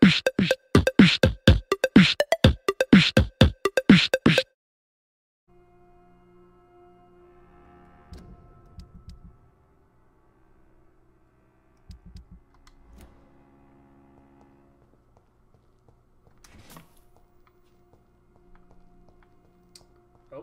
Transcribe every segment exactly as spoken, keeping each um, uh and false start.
Oh.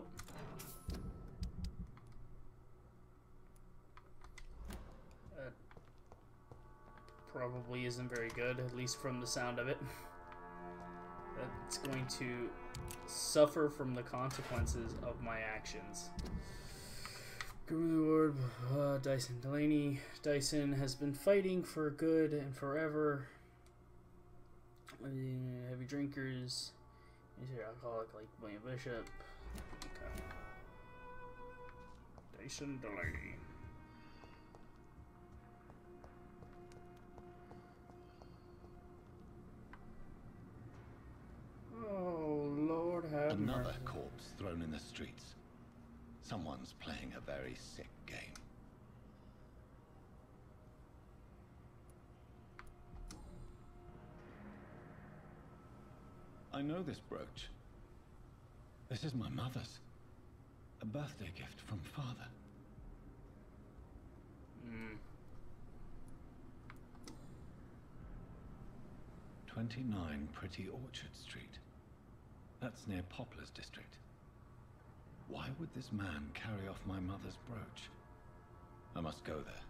That probably isn't very good, at least from the sound of it. That's going to suffer from the consequences of my actions. Good Lord, uh, Dyson Delaney. Dyson has been fighting for good and forever. Uh, heavy drinkers. He's an alcoholic like William Bishop. Okay. Dyson Delaney. Oh, Lord have Another mercy. corpse thrown in the streets. Someone's playing a very sick game. I know this brooch. This is my mother's. A birthday gift from father. Mm. twenty-nine Pretty Orchard Street. That's near Poplar's district. Why would this man carry off my mother's brooch? I must go there.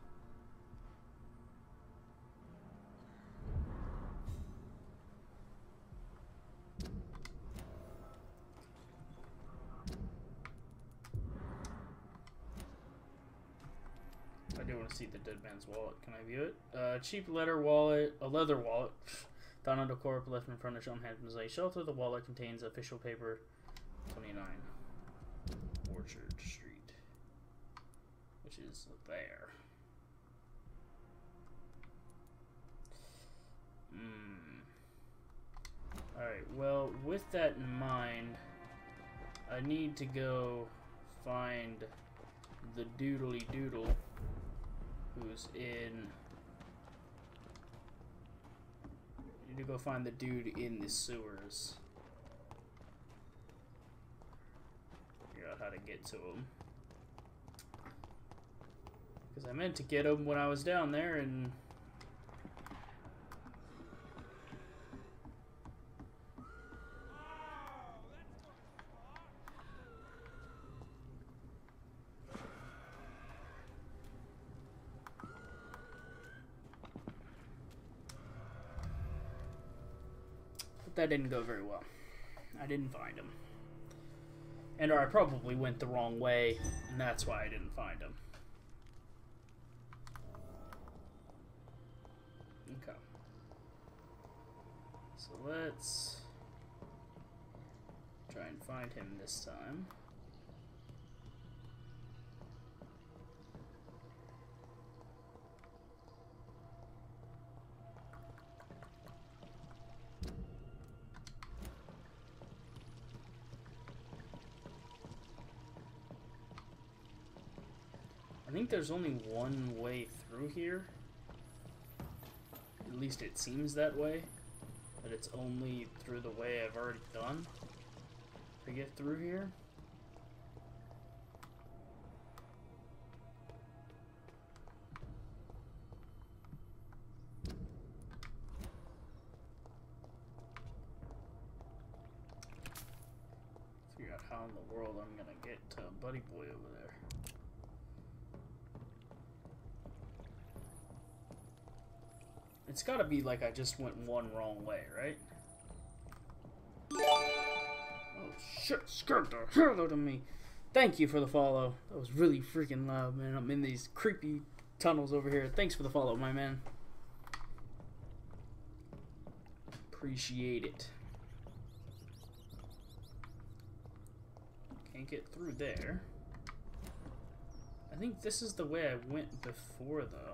I do want to see the dead man's wallet. Can I view it? Uh, cheap leather wallet, a leather wallet. Found under corp, left in front of Sean Hampton's Lake shelter. The wallet contains official paper. twenty-nine Orchard Street, which is there. Hmm. Alright, well, with that in mind, I need to go find the doodly doodle who's in. I need to go find the dude in the sewers. Figure out how to get to him. Because I meant to get him when I was down there and. That didn't go very well. I didn't find him. And or I probably went the wrong way, and that's why I didn't find him. Okay. So let's try and find him this time. I think there's only one way through here. At least it seems that way. That it's only through the way I've already done to get through here. Figure out how in the world I'm gonna get to Buddy Boy over there. It's gotta be like I just went one wrong way, right? Oh shit, scared the hell out of me. Thank you for the follow. That was really freaking loud, man. I'm in these creepy tunnels over here. Thanks for the follow, my man. Appreciate it. Can't get through there. I think this is the way I went before, though.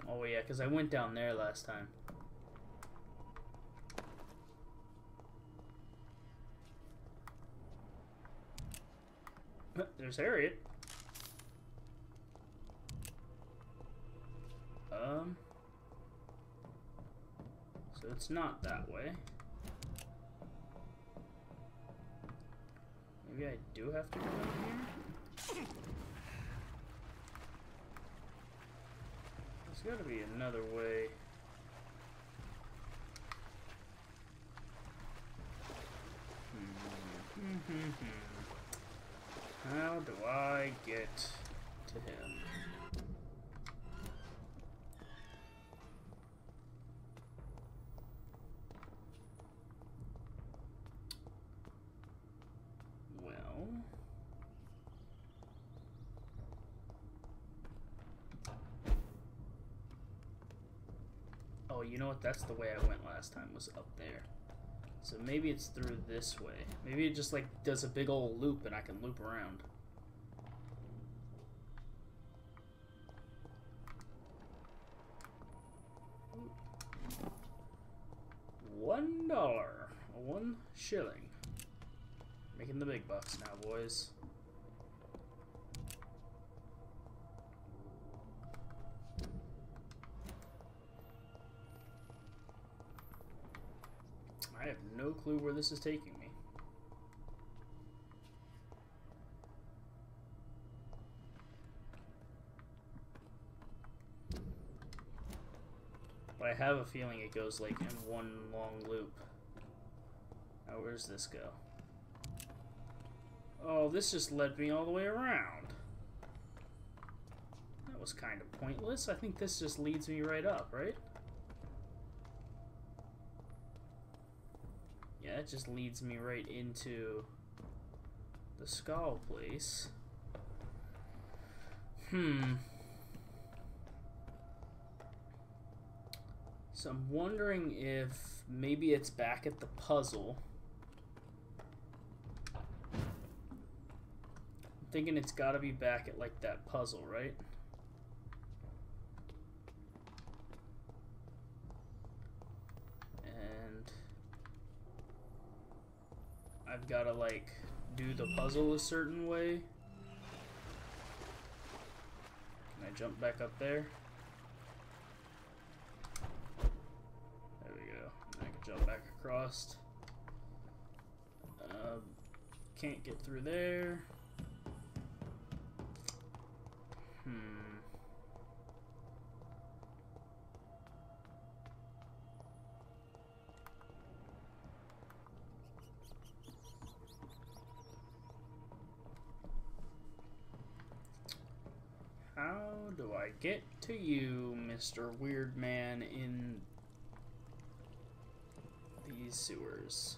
Oh yeah, because I went down there last time. There's Harriet. Um. So it's not that way. Maybe I do have to go down here? There's gotta be another way. How do I get to him? Well... Oh, you know what? That's the way I went last time, was up there. So maybe it's through this way. Maybe it just like does a big old loop and I can loop around. One dollar. One shilling. Making the big bucks now, boys. I have no clue where this is taking me. But I have a feeling it goes like in one long loop. Now where's this go? Oh, this just led me all the way around. That was kind of pointless. I think this just leads me right up, right? Yeah, it just leads me right into the skull place. Hmm. So I'm wondering if maybe it's back at the puzzle. I'm thinking it's got to be back at like that puzzle, right? I've got to like do the puzzle a certain way. Can I jump back up there? There we go. And I can jump back across. Uh, can't get through there. Hmm. How do I get to you, Mister Weird Man, in these sewers?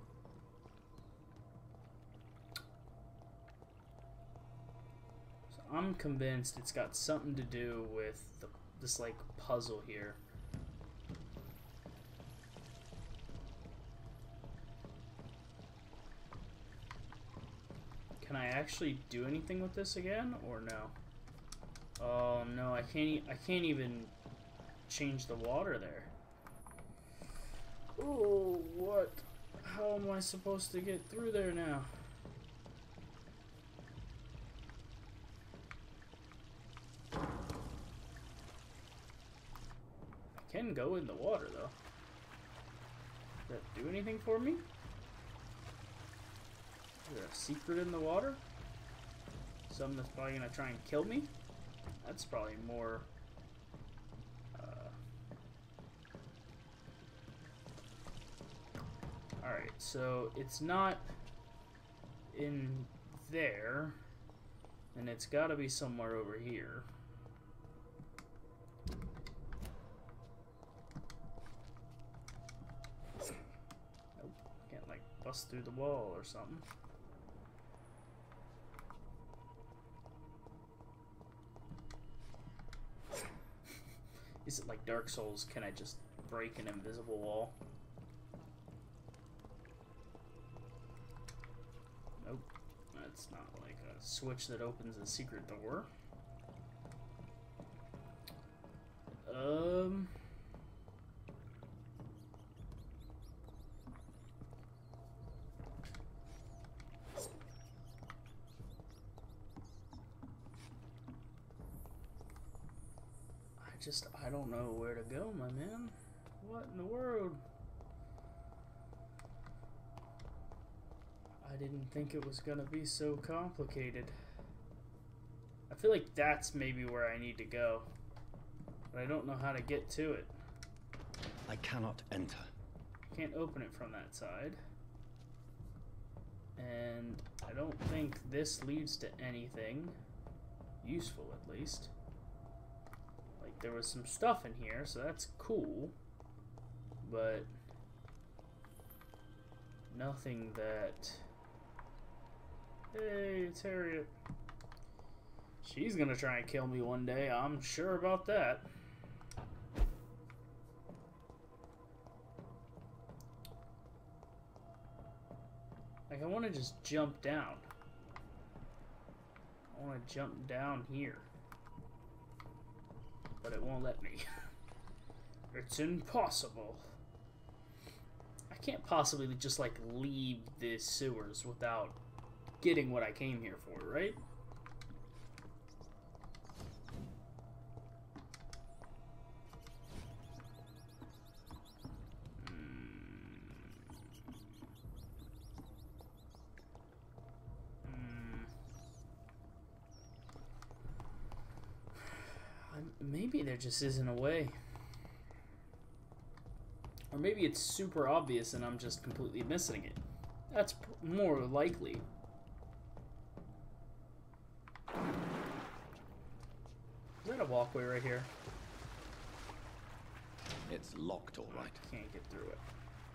So I'm convinced it's got something to do with the, this, like, puzzle here. Can I actually do anything with this again, or no? Oh no, I can't e I can't even change the water there. Oh, what? How am I supposed to get through there now? I can go in the water though. Does that do anything for me? Is there a secret in the water? Something that's probably gonna try and kill me? That's probably more... Uh... Alright, so it's not in there, and it's gotta be somewhere over here. Nope, can't like bust through the wall or something. Is it like Dark Souls? Can I just break an invisible wall? Nope. That's not like a switch that opens a secret door. Um... I just, I don't know where to go, my man. What in the world? I didn't think it was gonna be so complicated. I feel like that's maybe where I need to go, but I don't know how to get to it. I cannot enter. Can't open it from that side. And I don't think this leads to anything useful, at least. Like, there was some stuff in here, so that's cool, but nothing that... Hey, it's Harriet. She's gonna try and kill me one day, I'm sure about that. Like, I want to just jump down. I want to jump down here. But it won't let me. It's impossible. I can't possibly just, like, leave the sewers without getting what I came here for, right? Maybe there just isn't a way. Or maybe it's super obvious and I'm just completely missing it. That's more likely. Is that a walkway right here? It's locked, all right. Can't get through it.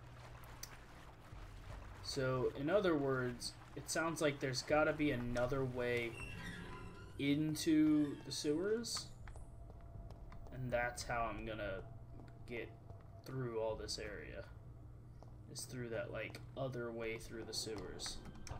So, in other words, it sounds like there's gotta be another way into the sewers. And that's how I'm gonna get through all this area. Is through that, like, other way through the sewers.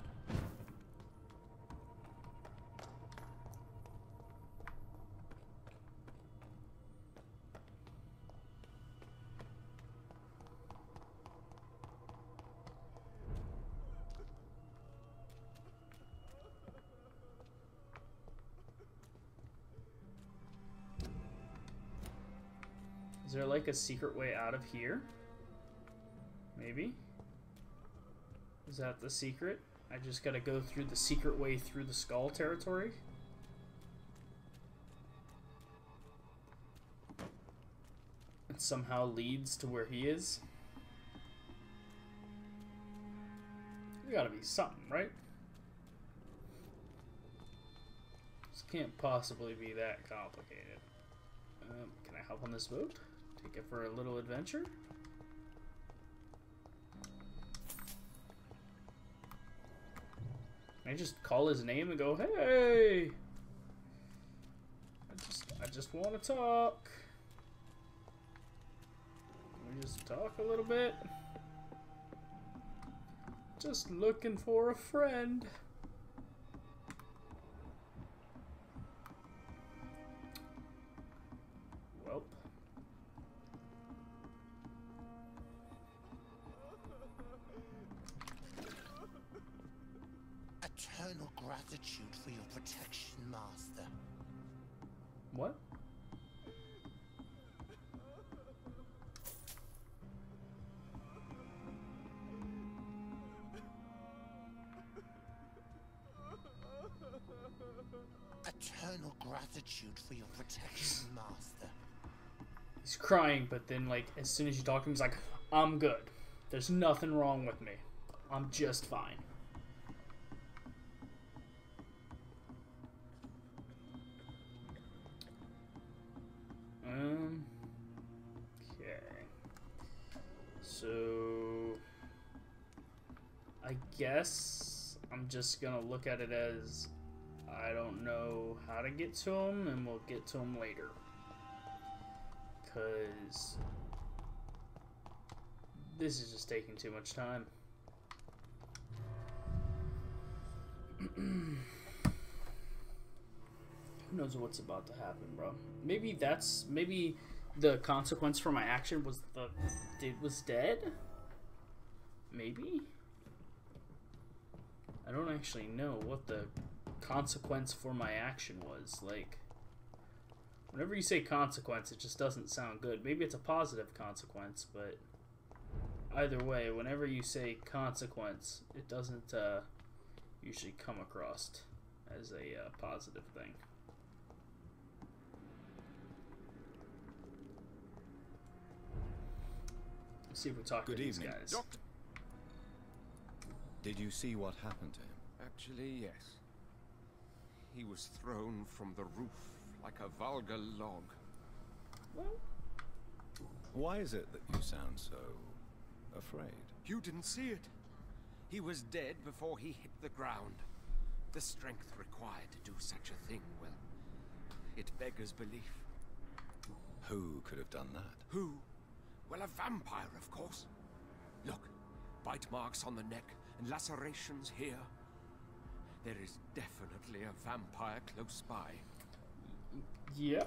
Is there like a secret way out of here? Maybe? Is that the secret? I just gotta go through the secret way through the skull territory? It somehow leads to where he is? There gotta be something, right? This can't possibly be that complicated. Um, can I hop on this boat? Take it for a little adventure? Can I just call his name and go, hey! I just, I just want to talk. Can we just talk a little bit? Just looking for a friend. Welp. Eternal gratitude for your protection, Master. What? Eternal gratitude for your protection, Master. He's crying, but then, like, as soon as you talk to him, he's like, I'm good. There's nothing wrong with me. I'm just fine. Um, okay. So, I guess I'm just gonna look at it as I don't know how to get to him, and we'll get to him later. Because this is just taking too much time. Who knows what's about to happen, bro? Maybe that's maybe the consequence for my action was the dude was dead? Maybe? I don't actually know what the consequence for my action was. Like, whenever you say consequence, it just doesn't sound good. Maybe it's a positive consequence, but either way, whenever you say consequence, it doesn't uh, usually come across as a uh, positive thing. Let's see if we talk Good to these evening, guys. Doctor. Did you see what happened to him? Actually, yes. He was thrown from the roof like a vulgar log. Well, Why is it that you sound so afraid? You didn't see it. He was dead before he hit the ground. The strength required to do such a thing, well, it beggars belief. Who could have done that? Who? Well, a vampire, of course. Look, bite marks on the neck and lacerations here. There is definitely a vampire close by. yeah.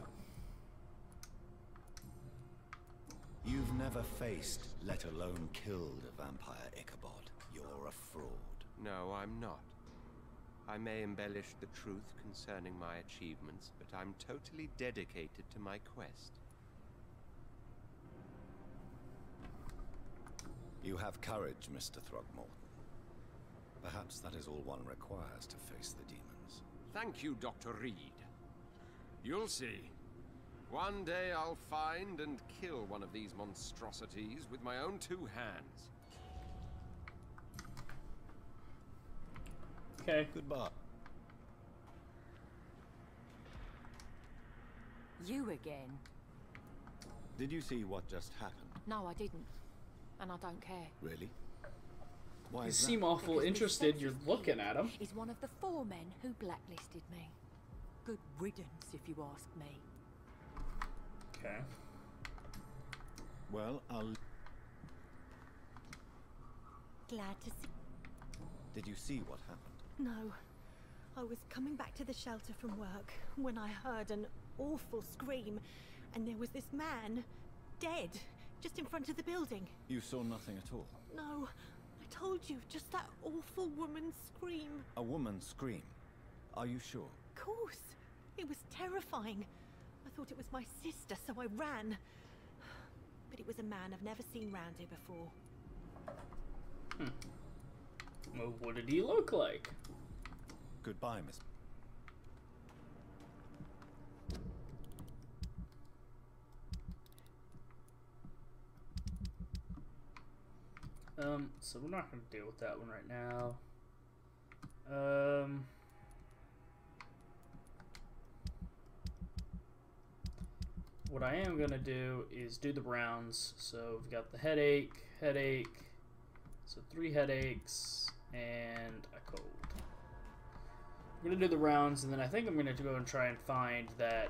You've never faced, let alone killed a vampire, Ichabod. You're a fraud. No, I'm not. I may embellish the truth concerning my achievements, but I'm totally dedicated to my quest. You have courage, Mister Throgmorton. Perhaps that is all one requires to face the demons. Thank you, Doctor Reed. You'll see. One day I'll find and kill one of these monstrosities with my own two hands. Okay. Goodbye. You again? Did you see what just happened? No, I didn't. And I don't care. Really? Why You is seem that? awful Because this interested. You're census looking thing at him. is one of the four men who blacklisted me. Good riddance, if you ask me. Okay. Well, I'll... Glad to see. Did you see what happened? No. I was coming back to the shelter from work when I heard an awful scream, and there was this man, dead, just in front of the building. You saw nothing at all? No, I told you, just that awful woman's scream. A woman scream? Are you sure? Of course. It was terrifying. I thought it was my sister, so I ran. But it was a man I've never seen round here before. Hmm. Well, what did he look like? Goodbye, Miss... Um, so we're not going to deal with that one right now. Um... What I am going to do is do the Browns. So we've got the headache, headache, so three headaches, and a cold. I'm going to do the rounds, and then I think I'm going to go and try and find that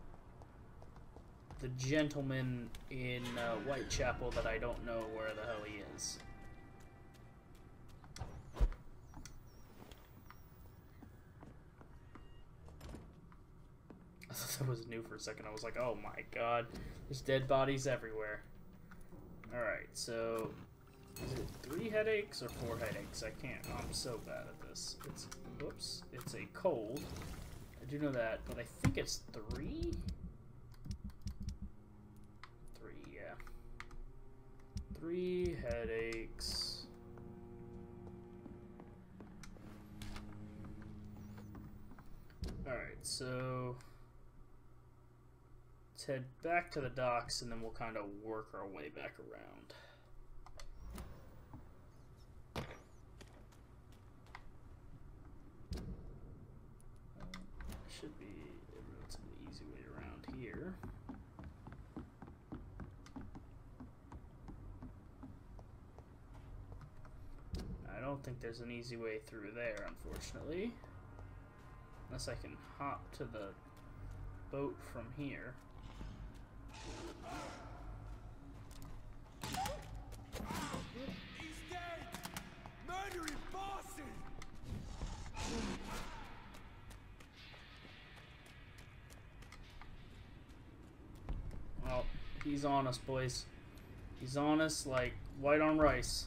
the gentleman in uh, Whitechapel that I don't know where the hell he is. I thought that was new for a second. I was like, oh my god, there's dead bodies everywhere. Alright, so is it three headaches or four headaches? I can't. Oh, I'm so bad at this. It's, whoops, it's a cold. I do know that, but I think it's three? Three, yeah. Three headaches. Alright, so let's head back to the docks and then we'll kind of work our way back around. Should be a relatively easy way around here. I don't think there's an easy way through there, unfortunately. Unless I can hop to the boat from here. He's dead! Murdering bosses! Well, He's on us, boys. He's on us like white on rice.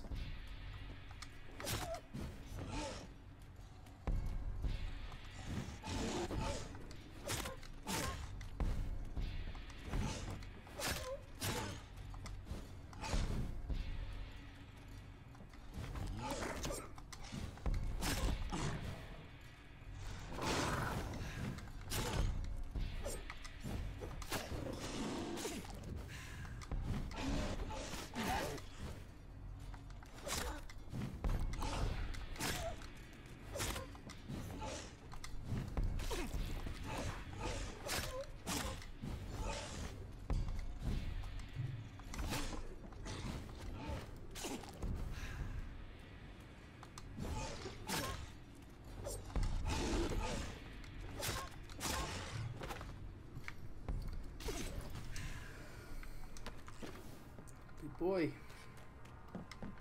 Boy.